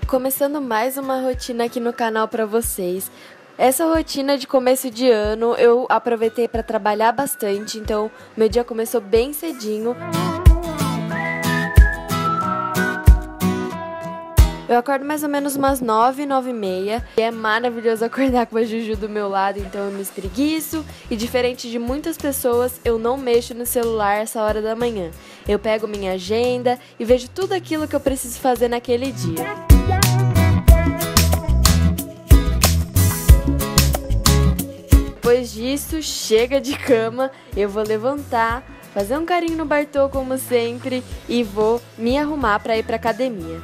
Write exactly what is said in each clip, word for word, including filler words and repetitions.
Começando mais uma rotina aqui no canal para vocês. Essa rotina de começo de ano eu aproveitei para trabalhar bastante, então meu dia começou bem cedinho. Eu acordo mais ou menos umas nove, nove e meia. E é maravilhoso acordar com a Juju do meu lado, então eu me espreguiço. E diferente de muitas pessoas, eu não mexo no celular essa hora da manhã. Eu pego minha agenda e vejo tudo aquilo que eu preciso fazer naquele dia. Depois disso, chega de cama, eu vou levantar, fazer um carinho no Bartô como sempre e vou me arrumar para ir para academia.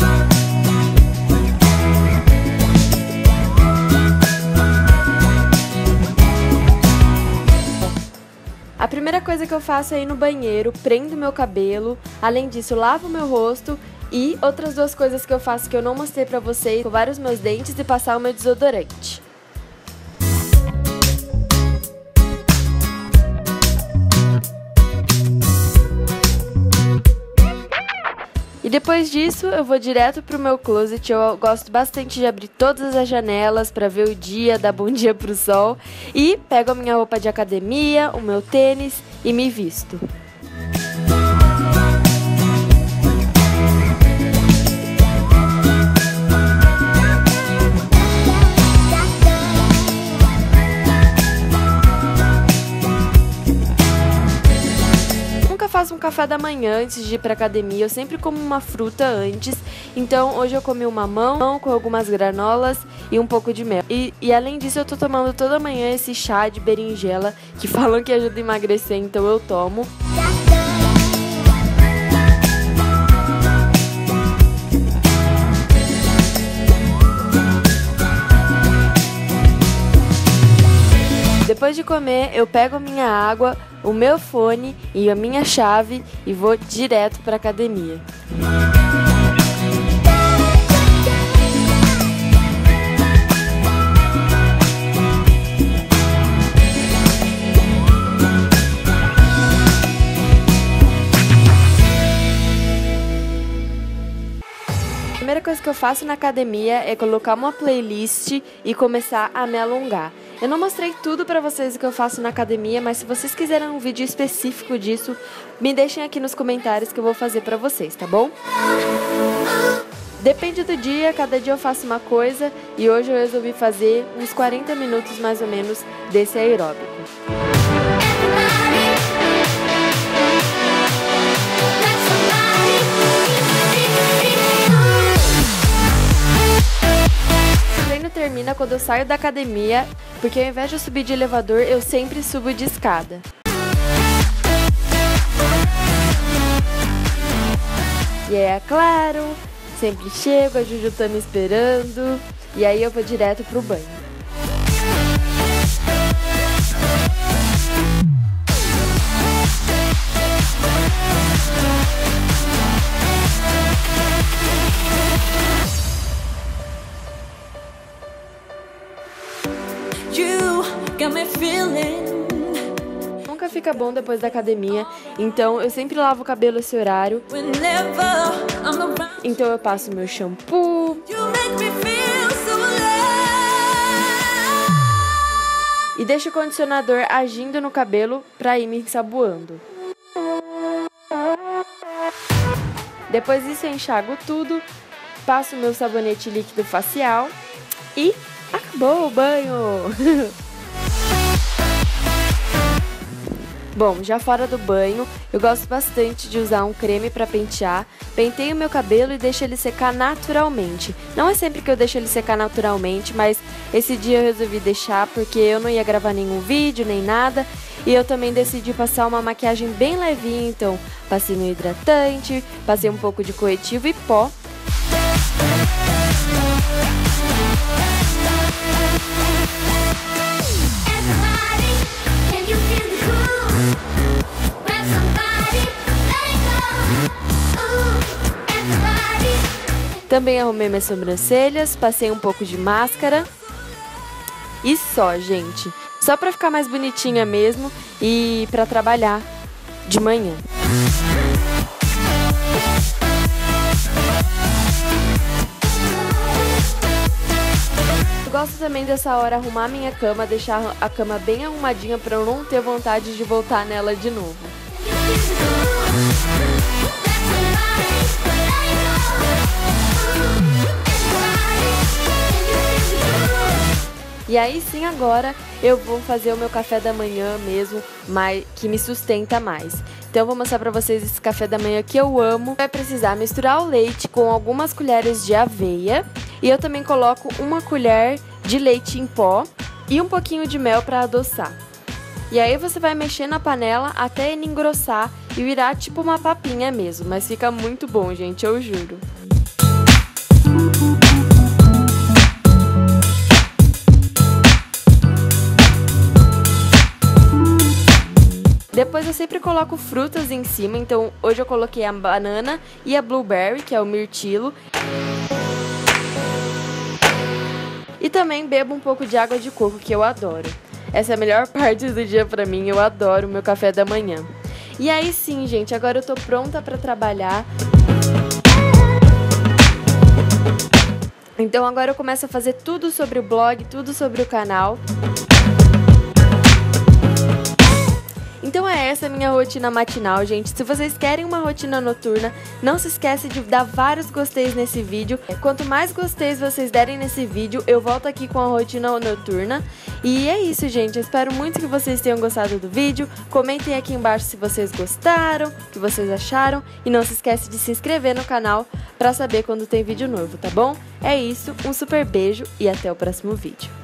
A primeira coisa que eu faço é ir no banheiro, prendo meu cabelo, além disso lavo meu rosto e outras duas coisas que eu faço que eu não mostrei pra vocês, escovar os meus dentes e passar o meu desodorante. E depois disso, eu vou direto pro meu closet. Eu gosto bastante de abrir todas as janelas para ver o dia, dar bom dia pro sol. E pego a minha roupa de academia, o meu tênis e me visto. Faço um café da manhã antes de ir pra academia, eu sempre como uma fruta antes, então hoje eu comi um mamão com algumas granolas e um pouco de mel. E, e além disso eu tô tomando toda manhã esse chá de berinjela, que falam que ajuda a emagrecer, então eu tomo. Depois de comer, eu pego minha água, o meu fone e a minha chave e vou direto para a academia. A primeira coisa que eu faço na academia é colocar uma playlist e começar a me alongar. Eu não mostrei tudo pra vocês o que eu faço na academia, mas se vocês quiserem um vídeo específico disso, me deixem aqui nos comentários que eu vou fazer pra vocês, tá bom? Depende do dia, cada dia eu faço uma coisa e hoje eu resolvi fazer uns quarenta minutos mais ou menos desse aeróbico. Termina quando eu saio da academia, porque ao invés de eu subir de elevador, eu sempre subo de escada. E é claro, sempre chego, a Juju tá me esperando, e aí eu vou direto pro banho. Nunca fica bom depois da academia, então eu sempre lavo o cabelo esse horário. Então eu passo meu shampoo e deixo o condicionador agindo no cabelo pra ir me ensaboando. Depois disso eu enxago tudo, passo meu sabonete líquido facial e acabou o banho! Bom, já fora do banho, eu gosto bastante de usar um creme para pentear. Penteio meu cabelo e deixo ele secar naturalmente. Não é sempre que eu deixo ele secar naturalmente, mas esse dia eu resolvi deixar porque eu não ia gravar nenhum vídeo, nem nada. E eu também decidi passar uma maquiagem bem levinha, então passei no hidratante, passei um pouco de corretivo e pó. Também arrumei minhas sobrancelhas, passei um pouco de máscara e só, gente. Só pra ficar mais bonitinha mesmo e pra trabalhar de manhã. também dessa hora arrumar minha cama, deixar a cama bem arrumadinha para eu não ter vontade de voltar nela de novo. E aí sim, agora eu vou fazer o meu café da manhã mesmo, mas que me sustenta mais. Então eu vou mostrar pra vocês esse café da manhã que eu amo. Vai precisar misturar o leite com algumas colheres de aveia. E eu também coloco uma colher de leite em pó e um pouquinho de mel para adoçar. E aí você vai mexer na panela até ele engrossar e virar tipo uma papinha mesmo. Mas fica muito bom, gente, eu juro. Depois eu sempre coloco frutas em cima, então hoje eu coloquei a banana e a blueberry, que é o mirtilo. E também bebo um pouco de água de coco, que eu adoro. Essa é a melhor parte do dia pra mim, eu adoro o meu café da manhã. E aí sim, gente, agora eu tô pronta pra trabalhar. Então agora eu começo a fazer tudo sobre o blog, tudo sobre o canal. Então é essa a minha rotina matinal, gente. Se vocês querem uma rotina noturna, não se esquece de dar vários gosteis nesse vídeo. Quanto mais gosteis vocês derem nesse vídeo, eu volto aqui com a rotina noturna. E é isso, gente. Eu espero muito que vocês tenham gostado do vídeo. Comentem aqui embaixo se vocês gostaram, o que vocês acharam. E não se esquece de se inscrever no canal para saber quando tem vídeo novo, tá bom? É isso, um super beijo e até o próximo vídeo.